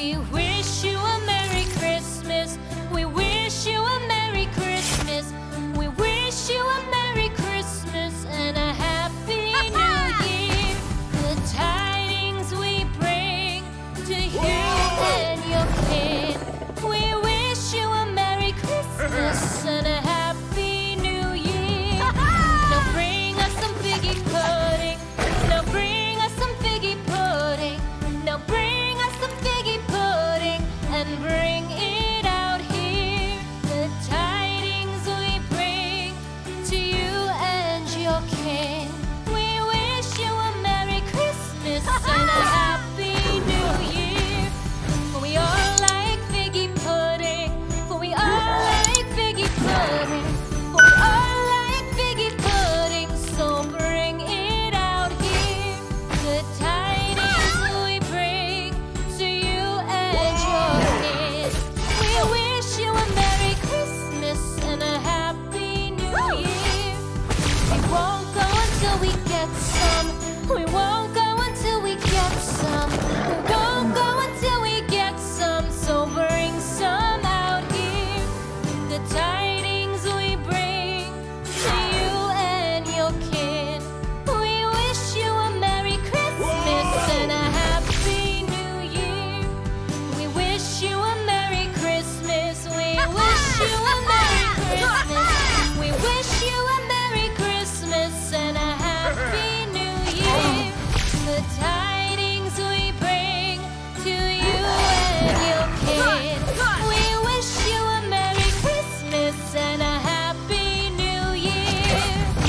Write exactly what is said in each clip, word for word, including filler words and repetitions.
We wish you a Merry Christmas. We wish you a Merry Christmas. We wish you a Merry Christmas and a Happy New Year. The tidings we bring to you and your kin. We wish you a Merry Christmas and a Happy New Year. Now bring us some figgy pudding. Now bring us some figgy pudding. Now bring us some figgy pudding and bring it out here. The tidings we bring to you and your kin. We wish you a Merry Christmas and a Happy New Year. For we all like figgy pudding. For we all like figgy pudding. For we all like figgy pudding. So bring it out here. The tidings we bring to you and your kids. We wish you a Merry Christmas and a Happy New Year. We won't go until we get some. We won't go until we get some. We won't go until we get some. So bring some out here. The tidings we bring to you and your kin. We wish you a Merry Christmas and a Happy New Year. We wish you a Merry Christmas. We wish you a Merry Christmas. We wish you a Merry Christmas and a Happy New Year. The tidings we bring to you and your kin. We wish you a Merry Christmas and a Happy New Year.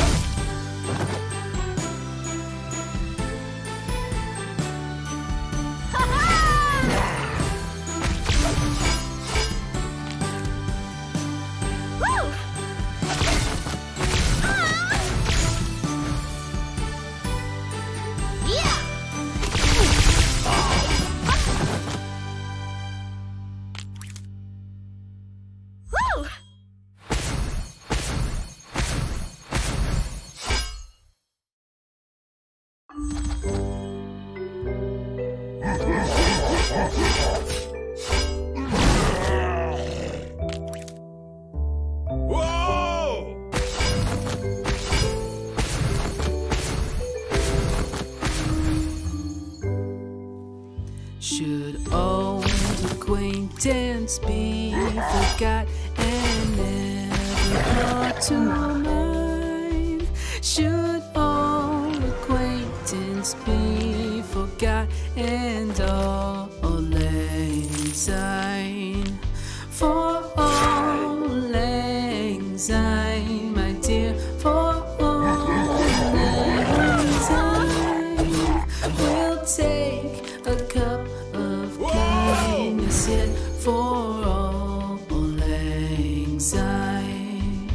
Should old acquaintance be forgot and never brought to mind? Should old acquaintance be forgot and all lang syne? For all lang syne, my dear, for all lang syne, we'll take a cup of kindness yet for all lang syne.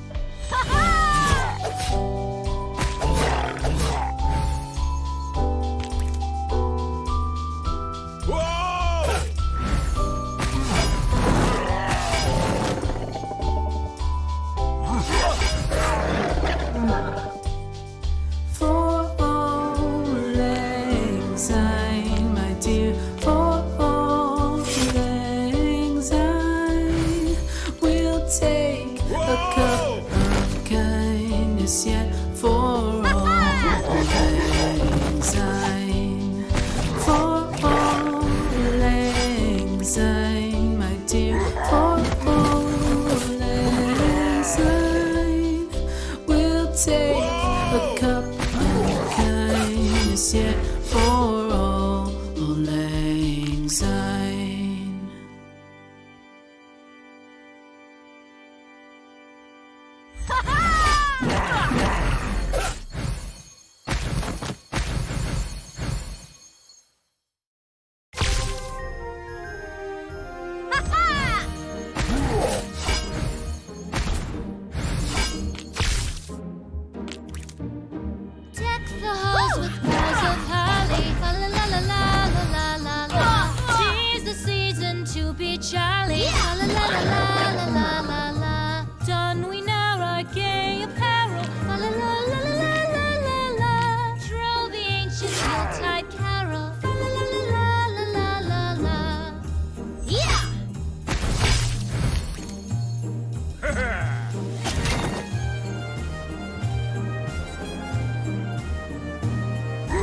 For all lang syne, my dear, for all lang syne, we'll take a cup of kindness yet for all lang syne. For all lang syne, my dear, for all lang syne, we'll take a cup of kindness yet for all lang syne. Deck the halls with boughs of holly. La la la la la la la la.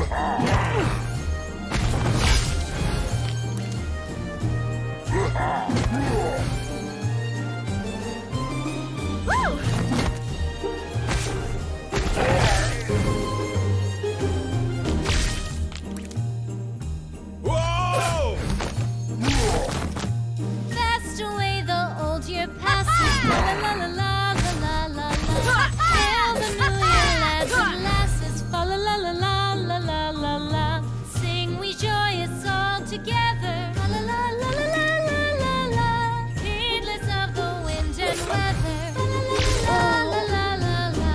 Fast away the old year passes. La la la la la la la la. Hail the new year, lads and lasses. Fa la la la la la la la la. Sing we joyous all together. La la la la la la la la. Heedless of the wind and weather. La la la la la la.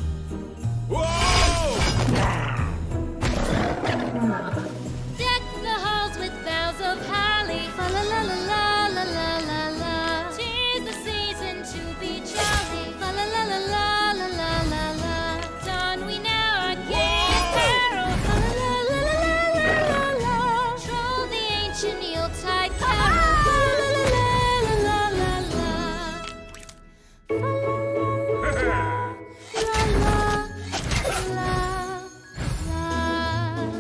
Deck the halls with boughs of holly. Fa la la la la la la la la. 'Tis the season to be jolly. Fa la la la la la la la la. Don we now our gay apparel. Fa la la la la la la la. Troll the ancient Yuletide carol. Fa la la la la la la la. Fa la la la la la.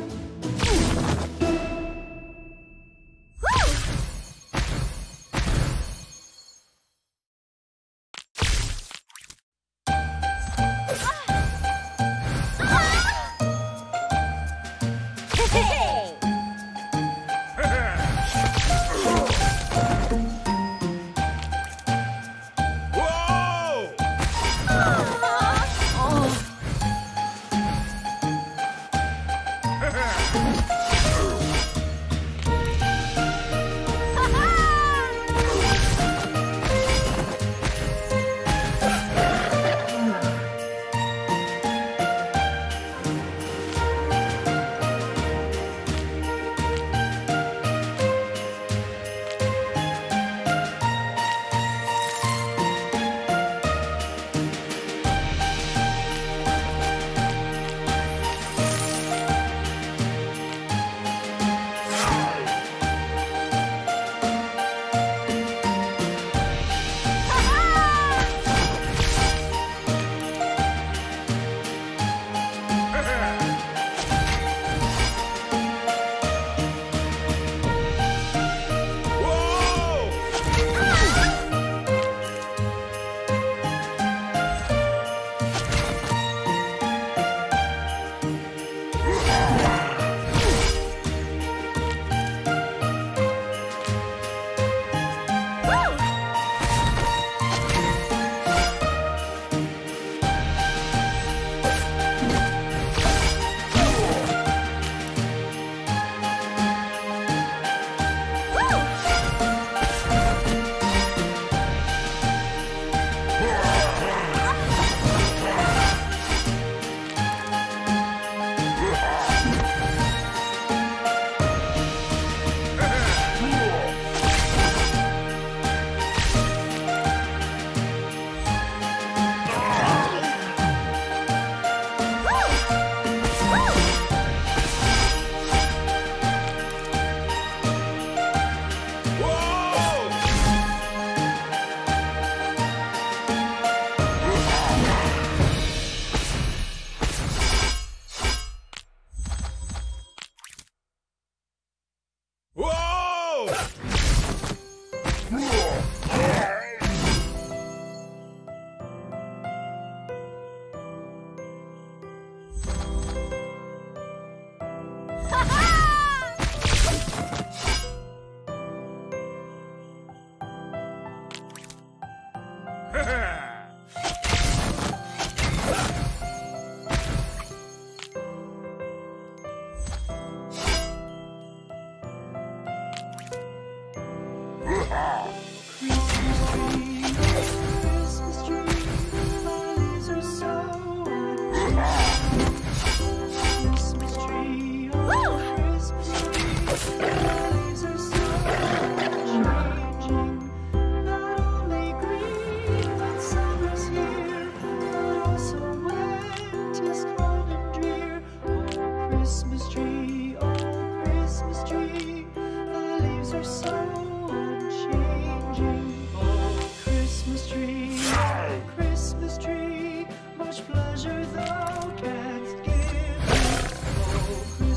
Pleasure thou canst give. Oh,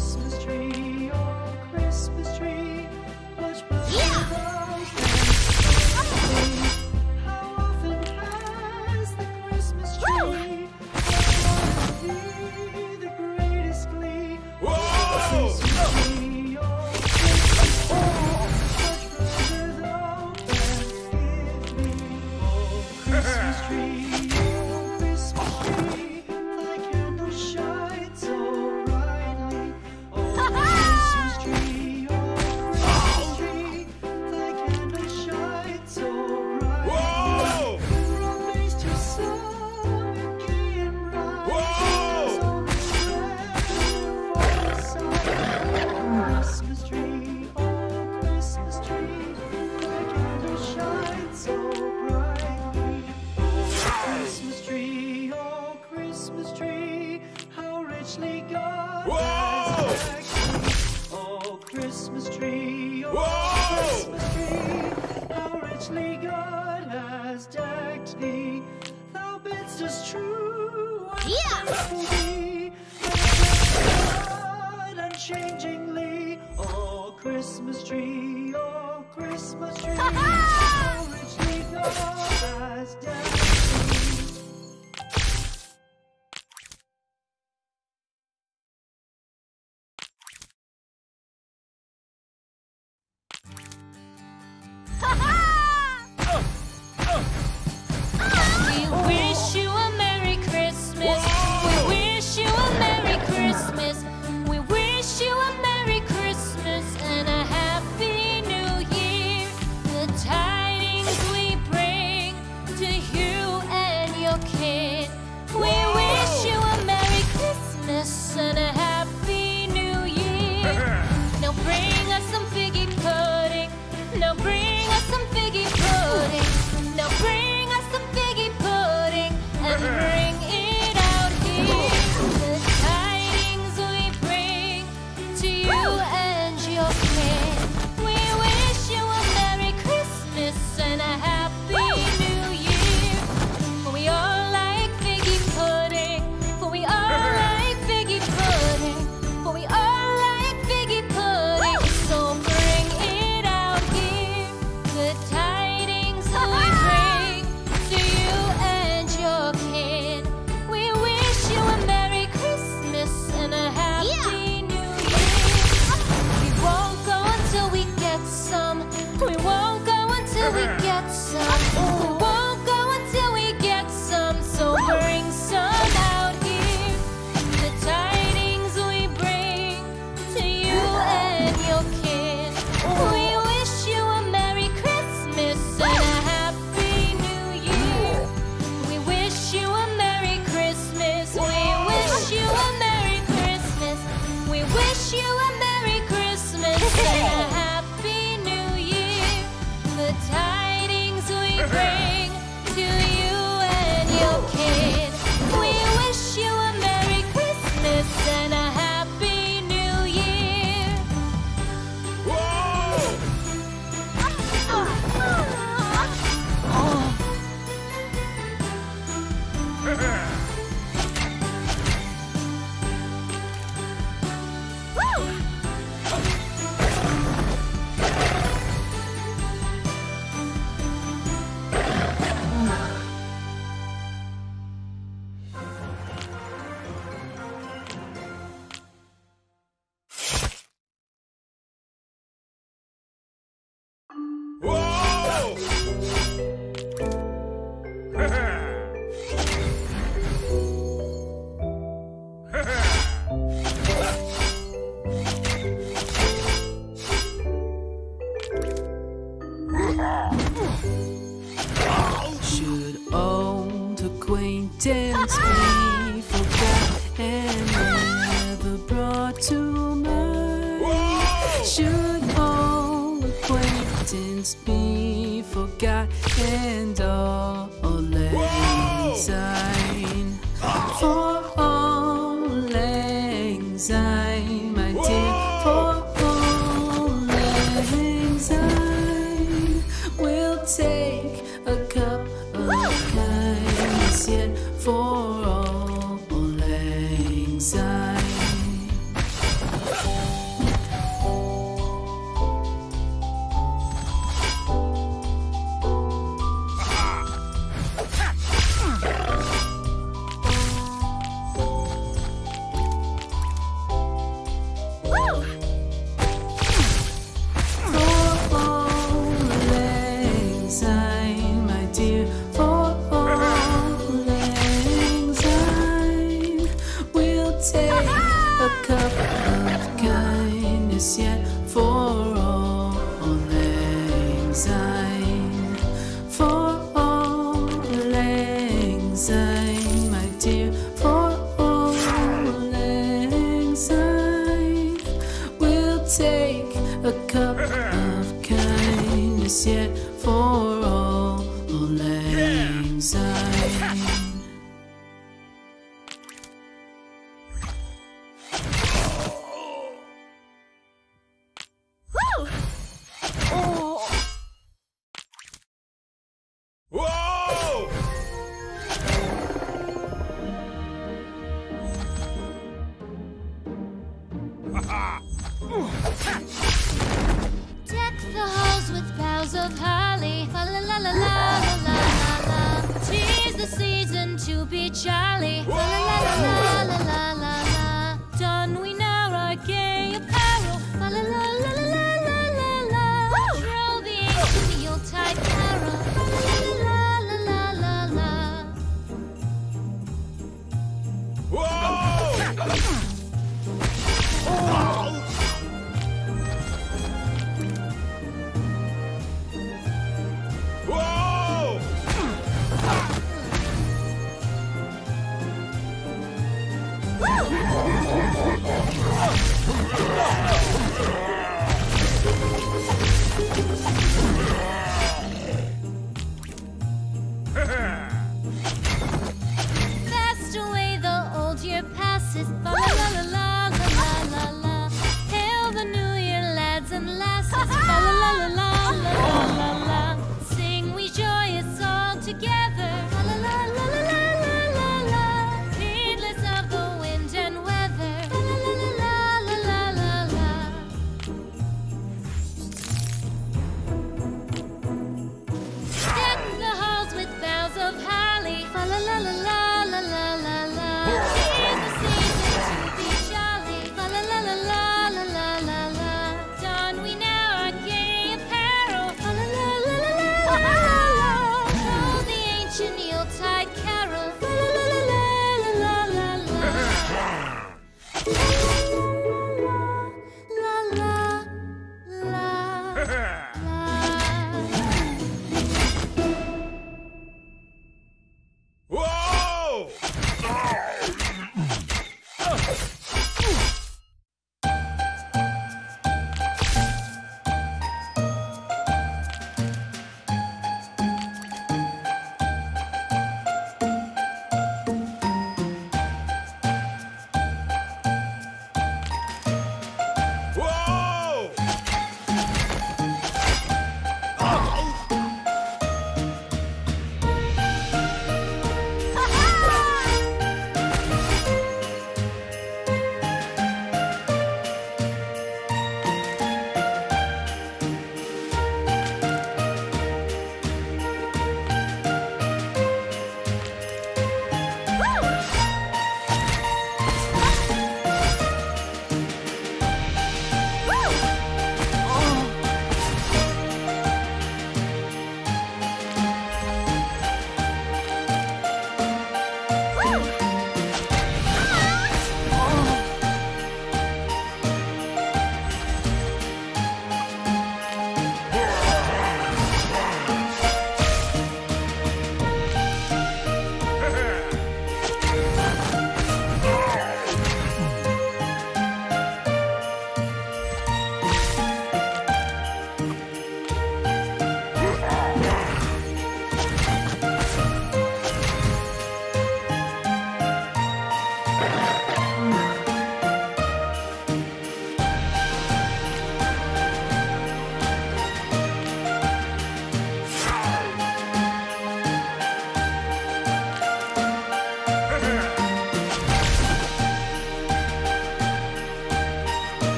richly God Whoa! has decked thee. Oh, Christmas tree, oh, Whoa! Christmas tree, how richly God has decked thee. Thou bidst us true and Yeah! faithful be, and God unchangingly. Oh, Christmas tree, oh, Christmas tree, how richly God has decked thee. We wish you a Merry Christmas. We wish you a Merry Christmas. We wish you a Merry Christmas and a Happy New Year. The tidings we bring to you and your kid. We wish you a Merry Christmas and a Happy New Year. Now bring us some figgy pudding. Now bring us some figgy pudding. Now bring us some figgy pudding and bring it out here. The tidings we bring to you and your kid. We wish you a Merry Christmas and a Happy New Year. For we all like figgy pudding. For we all like figgy pudding. For we all like figgy pudding. So bring it out here. The tidings we bring to you and your kid. We wish you a Merry Christmas and a Happy New Year. We won't go until we get some. We won't go until we get some. We won't go until we get some. So bring some out here. The tidings we bring to you and your kid. We wish you a Merry Christmas and a Happy New Year. We wish you a Merry Christmas. We wish you a Merry Christmas. We wish you a Merry Christmas and a Happy New Year. The tidings we bring to you and your kid. We wish you a Merry Christmas and a Happy New Year. Whoa! Whoa! Should old acquaintance be forgot and never brought to mind? Should old acquaintance be forgot and all lang syne? For all lang syne, my dear, for all lang syne, we'll take a cup of kindness yet for all lang syne. For all lang syne, my dear, for all lang syne, we'll take a cup of kindness yet for all lang syne. For all lang syne, my dear, for all lang syne, we'll take a cup of kindness yet for all lang syne. Deck the halls with boughs of holly. La la la la la la la la. Tis the season to be jolly. La la la la la la la la. Don we now our gay apparel. La la la la la la la la. Troll the ancient Yuletide carol. La la la la la la. Whoa! Fast away the old year passes. La la la la la la la la. Hail the new year, lads and lasses. La la la la la la la la. Sing we joyous all together. La la la la la la la la. Heedless of the wind and weather. La la la la la la la la.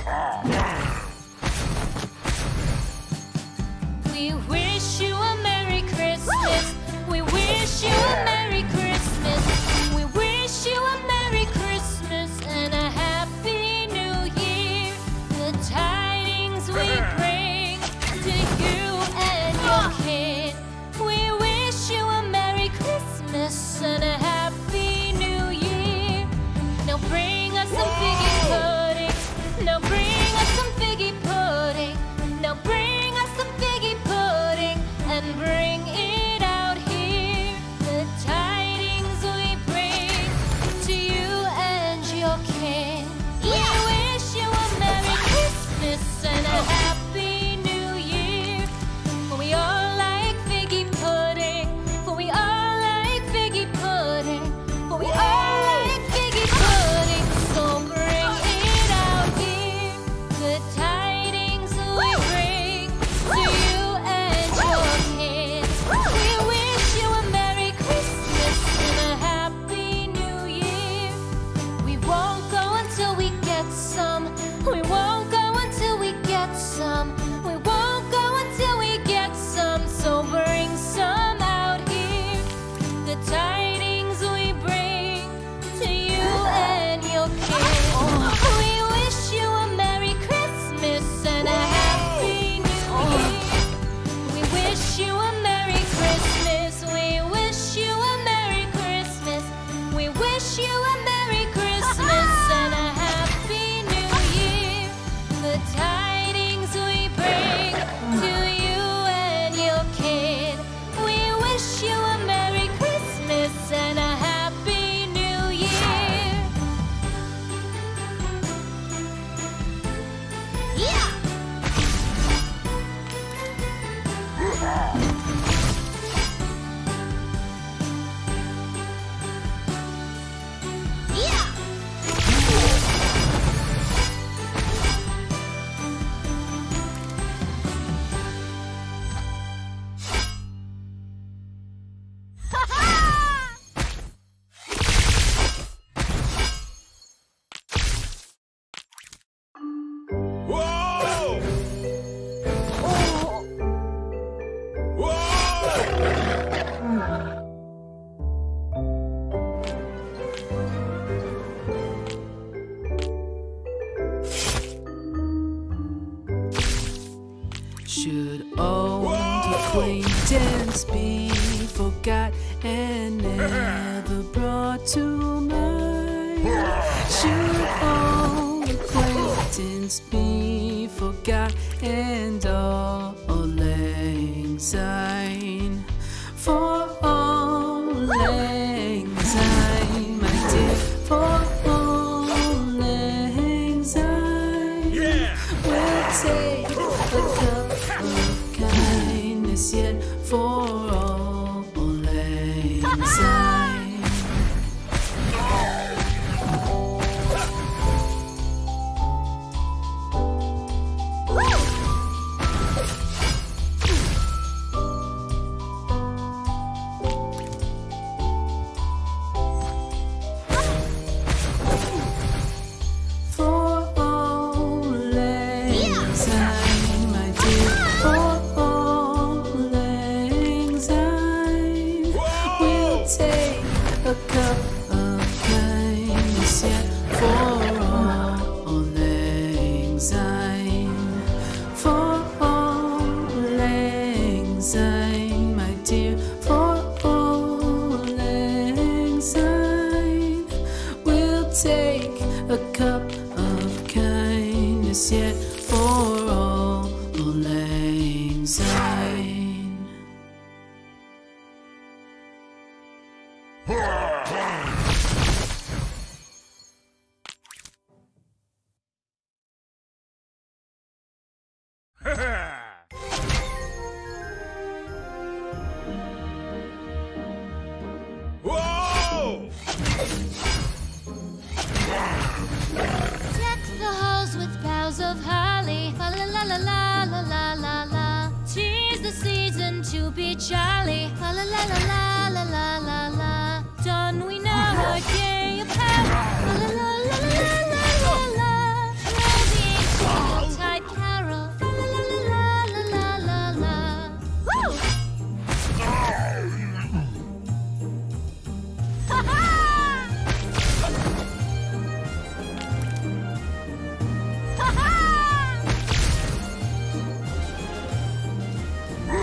We wish you a Merry Christmas. We wish you a Merry Christmas. We wish you a Merry Christmas and a Happy New Year. The tidings we bring to you and your kid. We wish you a Merry Christmas and a Happy New Year. Now bring us some figgy pudding. Now bring us some figgy pudding. Now bring us some figgy pudding and bring it out here. The tidings we bring to you and your kin. We wish you a Merry Christmas and a Happy New Year. For we all like figgy pudding. For we all like figgy pudding. For we all like figgy pudding. So bring it out here. The tidings we bring to you and your kids. We wish you a Merry Christmas and a Happy New Year. We won't go until we get some. We won't go until we get some. We won't go until we get some. So bring some out here. The tidings we bring to you and your kids. We wish you a Merry Christmas and a Happy New Year. We wish you a Merry Christmas. We wish you a Merry Christmas. We wish you a Merry Christmas and a Happy New Year. The tidings we bring to you and your kid. We wish you a Merry Christmas and a Happy New Year. Yeah! Yeah! Whoa! Whoa! Should old acquaintance be forgot and never brought to mind? Should old acquaintance be forgot and all lang syne? For all lang syne, my dear, for all lang syne. Yeah! We'll take a cup of kindness yet for all lang syne. For all lang syne, my dear, for all lang syne. We'll take a cup of kindness yet for all lang syne. For all lang syne, my dear, for all lang syne. We'll take a cup of kindness yet for all lang syne. Whoa! Deck the halls with boughs of holly. La la la la la la la la la. Tis the season to be jolly. La la la la la la la la la. Done we now our gay apparel. La la la la la la la la. Rosy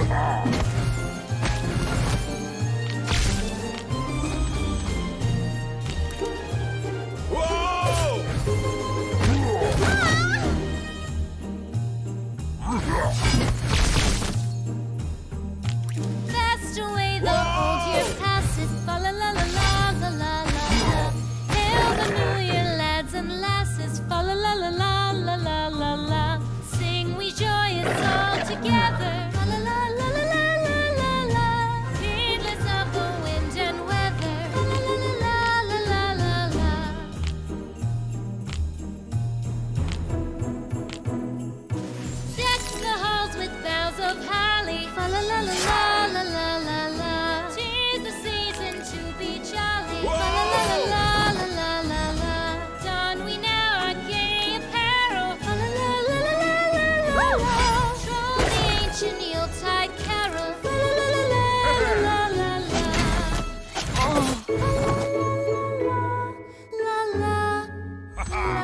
Fast away the old year passes, fa la la la la la la la la. Hail the new year, lads and lasses, fa la la la la la la la la. Sing we joyous all together, fa la la la la la la la la. Heedless of the wind and weather, fa la la la la la la la. Deck the halls with boughs of holly, fa la la la la la la la la. 'Tis the season to be jolly, fa la la la la la la la. Don we now our gay apparel, fa la la la la la la la. Troll the ancient Yuletide carol, fa la la la la la la la. Oh. La la la la la.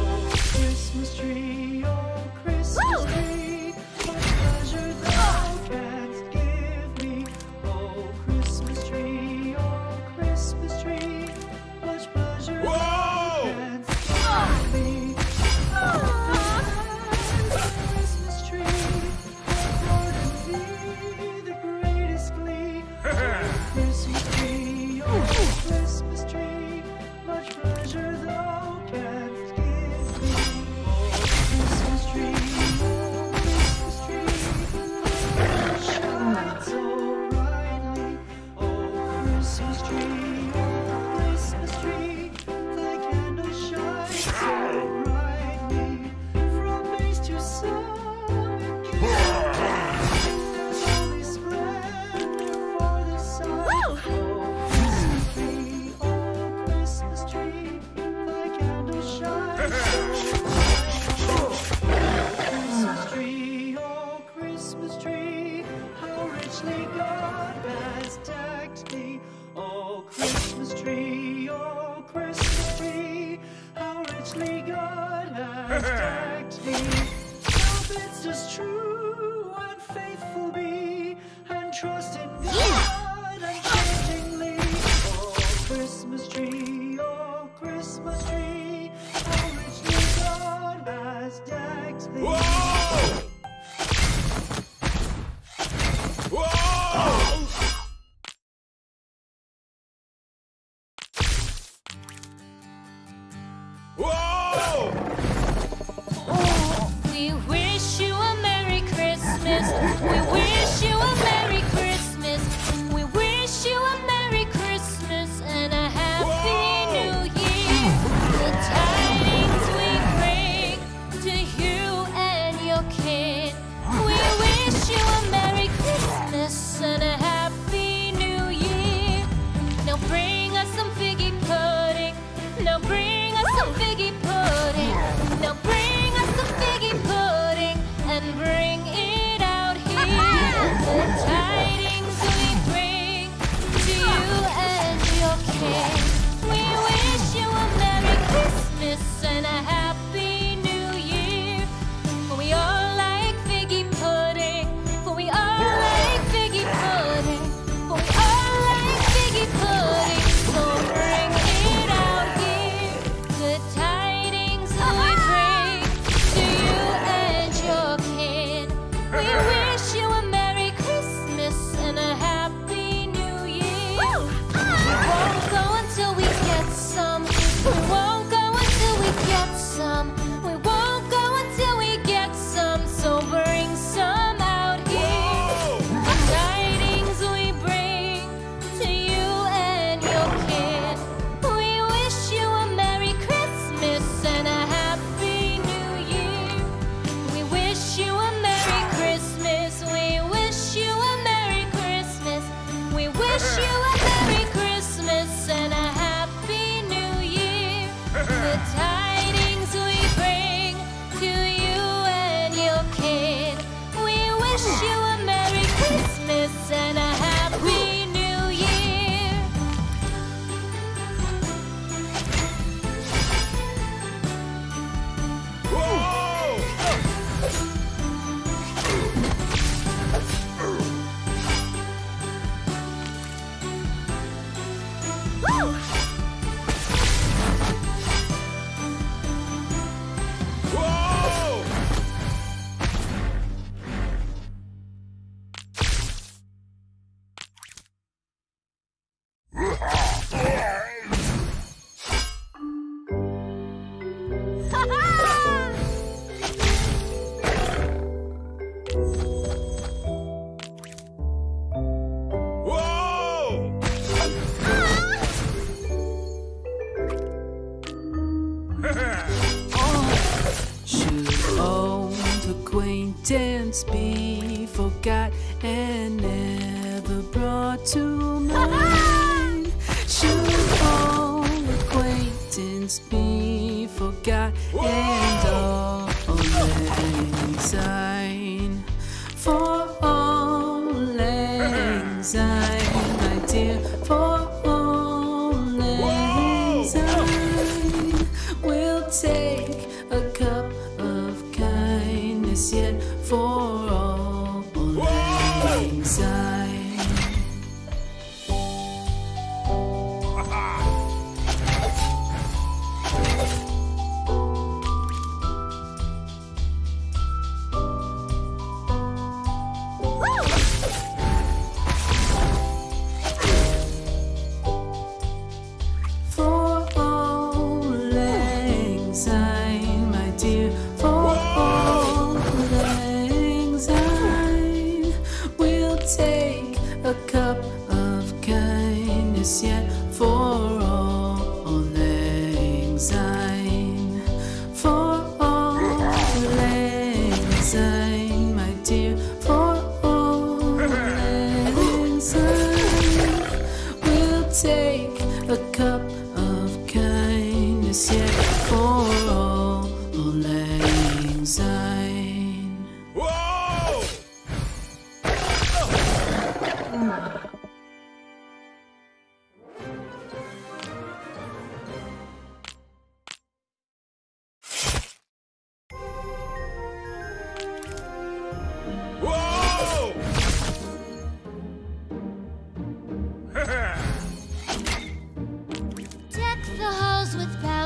Christmas tree, oh Christmas tree, what pleasure thou richly God has decked thee. Thou bidst us true and faithful be, and trust in God unchangingly. Oh, Christmas tree, oh, Christmas tree, how richly God has decked thee. Whoa! Whoa! Whoa! We wish you a Merry Christmas. We wish you a Merry Christmas. We wish you a Merry Christmas and a Happy New Year. The tidings we bring to you and your kid. We wish you a Merry Christmas and a Happy New Year. Now bring us some figgy pudding. Now bring us some figgy pudding. Now bring us some figgy pudding and bring it out here. The tidings we bring to you and your kid. We wish you a Merry Christmas and a Happy New Year. For we all like figgy pudding. For we all like figgy pudding. For we all like figgy pudding. So bring it out here. The tidings we bring to you and your kid. We wish you a Merry Christmas and a Happy New Year. We won't go until we get some. We won't go until we get some. We won't go until we get some. So bring some out here. The tidings we bring to you and your kid. We wish you a Merry Christmas and a Happy New Year. We wish you a Merry Christmas. We wish you a Merry Christmas. We wish you a Merry Christmas and a Happy New Year. The tidings we bring to you and your kid. We wish you a Merry Christmas and a Happy New Year. Whoa! Whoa! Whoa! Should old acquaintance be forgot and never brought to mind? Should old acquaintance be forgot and all lang syne? For all lang syne, my dear, for all lang syne, we'll take a cup of kindness yet for all lang syne. For all lang syne, my dear, for all lang syne, we'll take a cup of kindness yet for all lang syne. For all lang syne, my dear, for all lang syne, we'll take a cup of kindness yet for all lang syne. Whoa!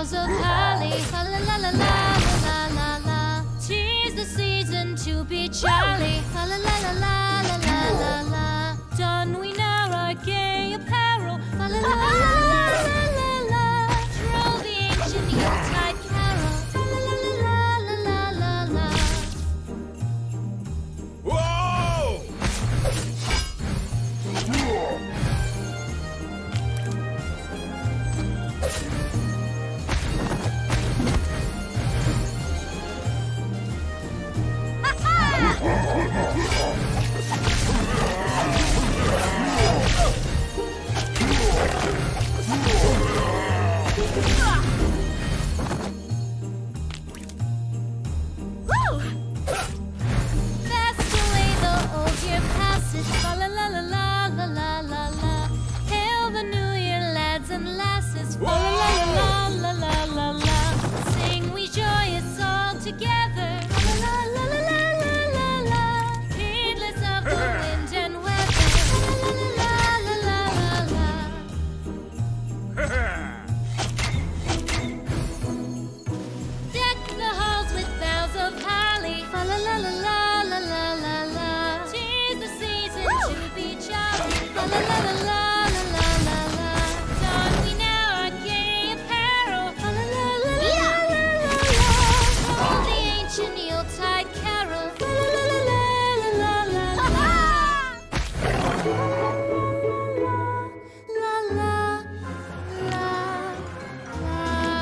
boughs of holly. La la la la la la la la. 'Tis the season to be jolly. La la la la la la la la la. Don we now our gay apparel. La la la la la la la la. Troll the ancient Yuletide carol. La la la la la la la la. Whoa! Fast away the old year passes. La la la la la la la la la. Hail the new year, lads and lasses. La la la la la la la la. Sing we joyous all together. La la la la la la la la. Heedless of the wind and weather. La la la la la la la. Deck the halls with boughs of holly. La la la la la la la la la. 'Tis the season to be jolly. La la la la la la la la la. Don we now our gay apparel. La la la la la la la la. Troll the ancient Yuletide carol. La la la la la la la la. La la la la la.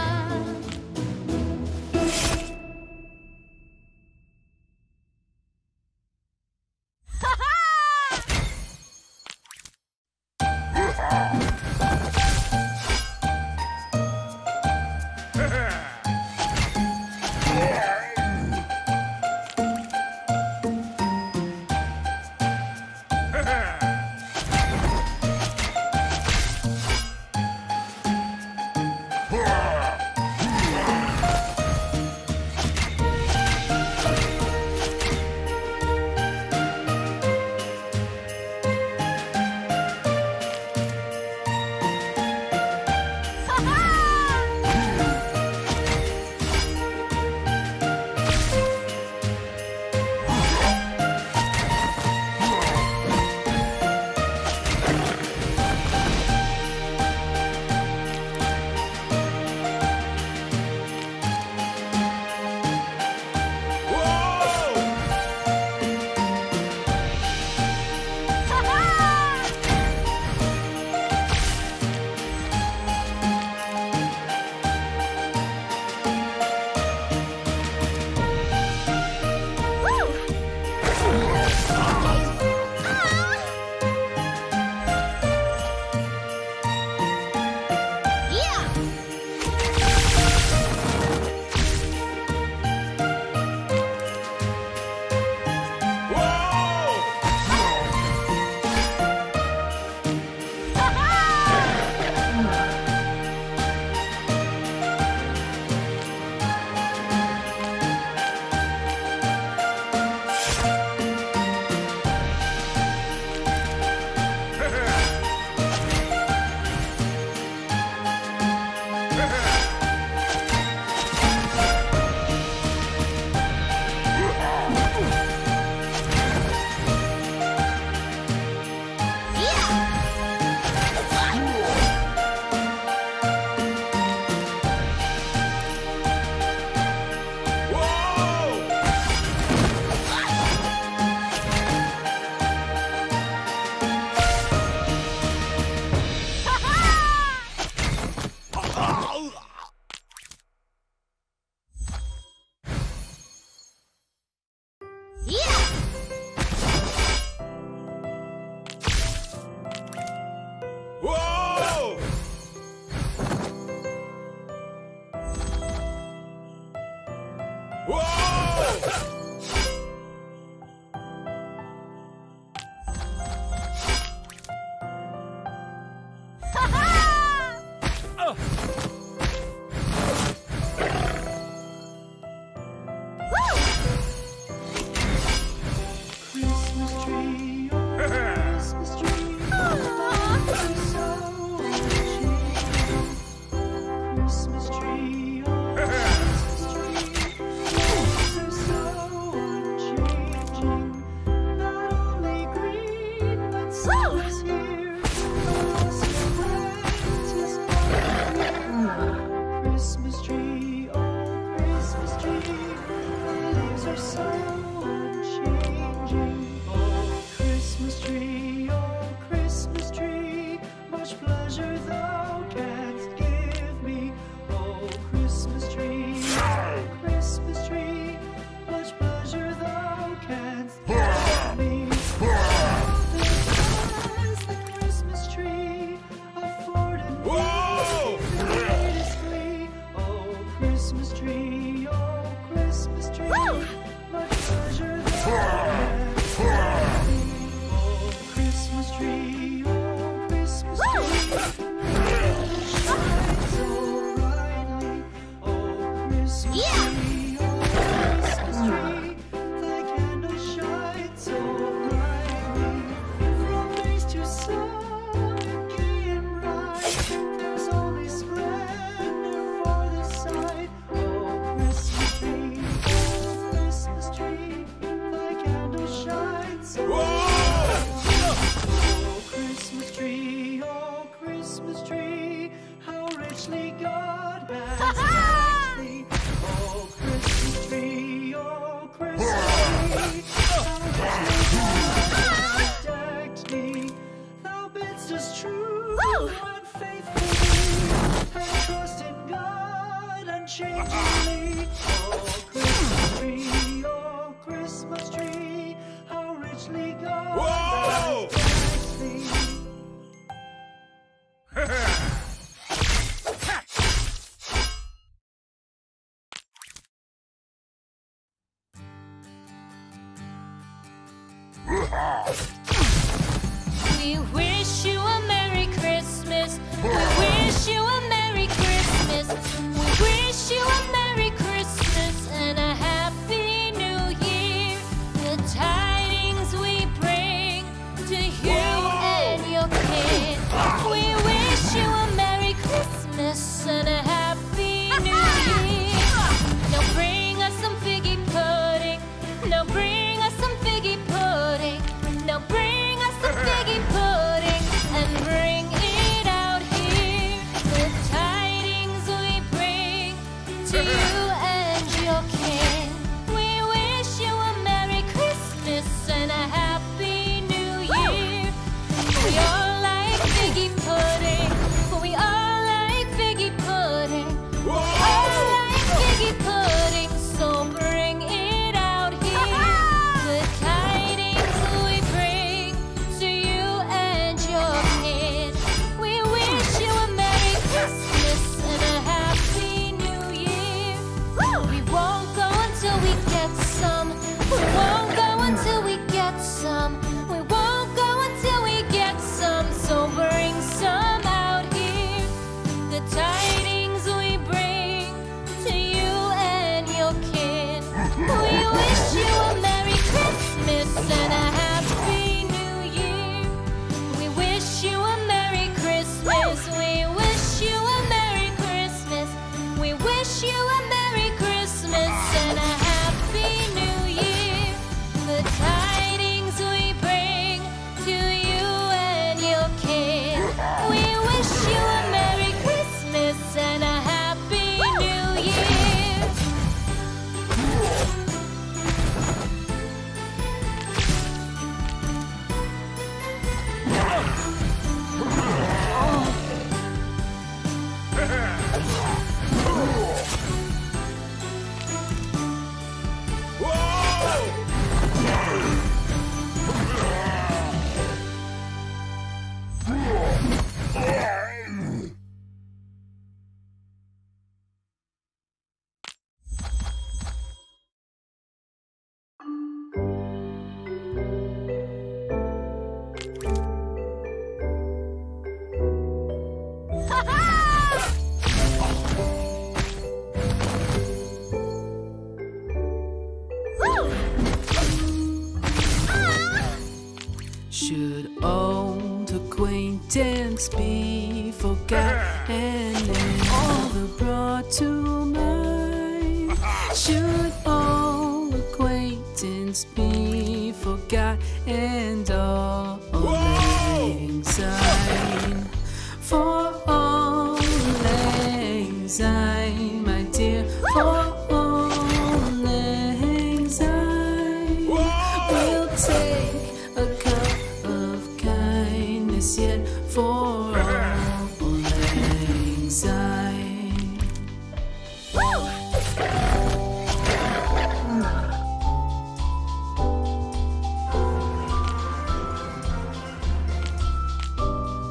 Whoa! Whoa! Christmas tree, oh, Christmas tree, oh, so cheap. Christmas tree. Christmas tree, oh Christmas tree, much pleasure there. Oh Christmas tree, oh Christmas tree, shine so brightly. Oh Christmas tree, oh Christmas tree, thy candle shines so brightly. From base to sun, gay and bright, there's only splendor for the sight. Oh Christmas tree, oh Christmas tree, thy candle shines so bright. Oh Christmas tree, oh Christmas tree, how richly God has decked thee. Oh Christmas tree, oh Christmas tree, how richly God has decked thee. Thou bidst us true and faithfully, and trust in God unchangingly. Oh Christmas tree, oh Christmas tree, how richly God Whoa! has decked thee. We wish you a Merry Christmas. We wish you a Merry Christmas. We wish you a Merry Christmas and a Happy New Year. The tidings we bring to you and your kin. We wish you a Merry Christmas and a Happy New Year. Now bring us some figgy pudding. Now bring us some figgy pudding. Now bring us some figgy pudding and bring it out here. The tidings we bring to you and your kin. We wish you a Merry Christmas and a Happy New Year. We all like figgy pudding. We all like figgy pudding. We all like figgy pudding. So bring it out here. The tidings we bring to you and your kin. We wish you a Merry Christmas and a Happy New Year. We won't go until we get some. We won't go until we get some. We won't go until we get some. So bring some out here. The tidings we bring to you and your kin. We wish you a Merry Christmas and a Happy New Year. We wish you a Merry Christmas. We wish you a Merry Christmas. We wish you a Merry Christmas and a Happy New Year. The tidings we bring to you and your kin. We wish you a Merry Christmas and a Happy New Year. Should old acquaintance be forgot and never brought to mind? Should old acquaintance be forgot and all lang syne? For all lang syne, my dear, for all lang syne, we'll take a cup of kindness yet for all lang syne.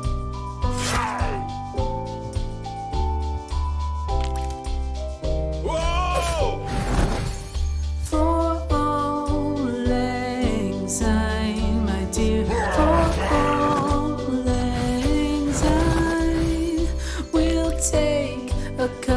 Whoa!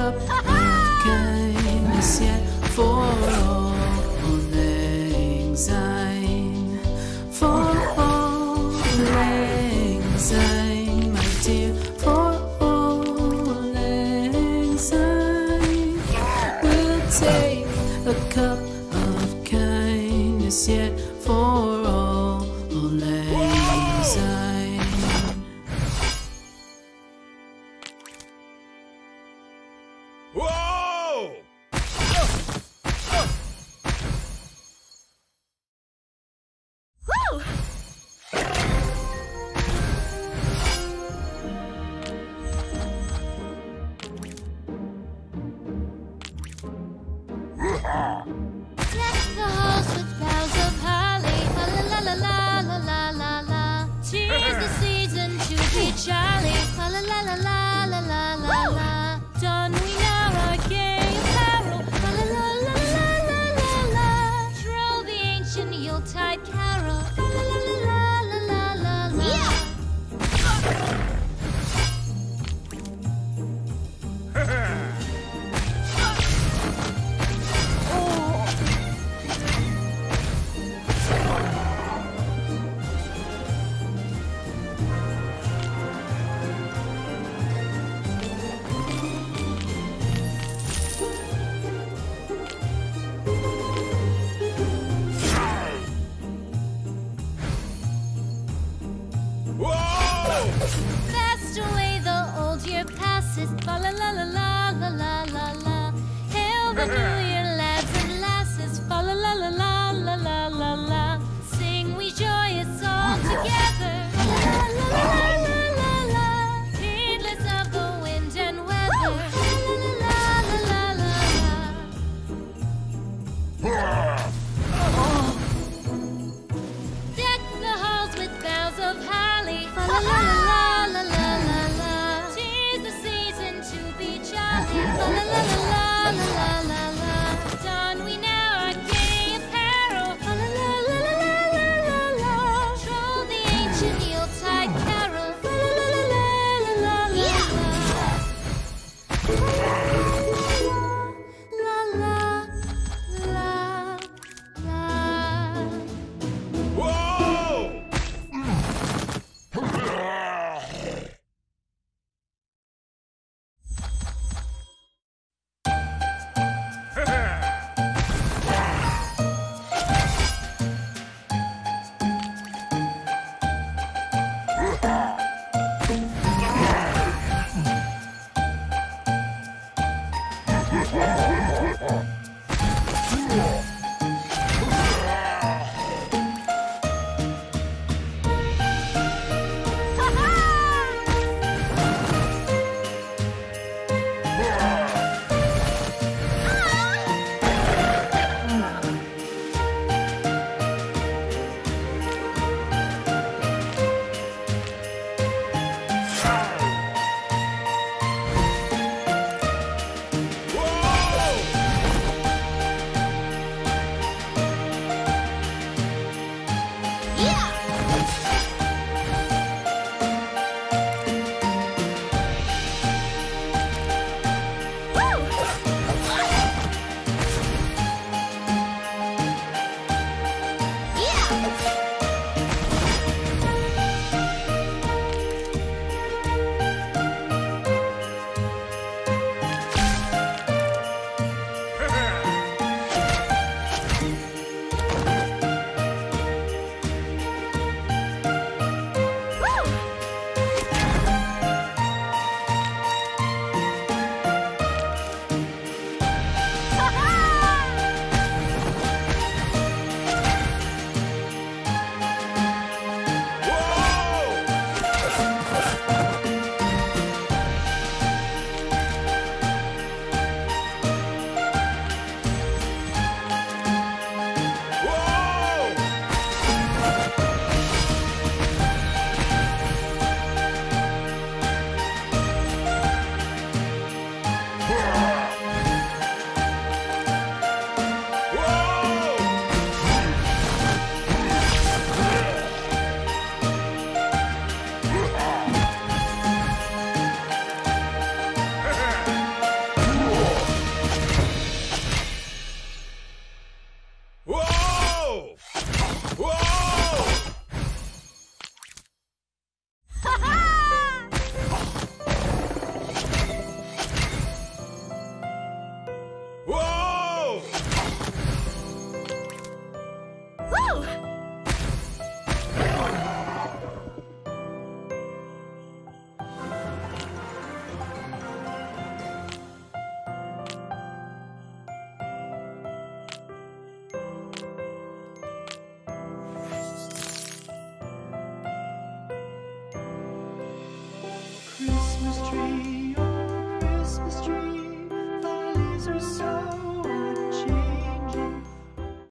cup of kindness yet for all lang syne, for all lang syne, my dear, for all lang syne. We'll take a cup of kindness yet for all lang syne. Whoa! Deck the halls with boughs of holly. La la la la la la la la. 'Tis the season to be jolly. La la la la la la la la la. Don we now our gay apparel. La la la la la la la la. Troll the ancient Yuletide carol. La la la la la la la la. Whoa! Fast away the old year passes. Fa la la la la la la la la. Hail the new year, lads and lasses. Fa la la la la la la la la. Sing we joyous all together. La la la la la la la. Heedless of the wind and weather. La la la la la la la. Deck the halls with boughs of holly. La la la la la la la la. 'Tis the season to be jolly. La la la la la la la la. days are so